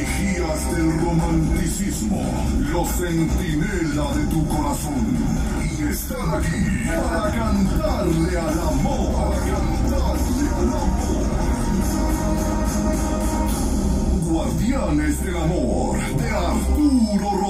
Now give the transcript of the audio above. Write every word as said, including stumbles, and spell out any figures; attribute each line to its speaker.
Speaker 1: vigías del romanticismo, los centinela de tu corazón, y están aquí para cantarle al amor, para cantarle al amor. Guardianes del amor de Arturo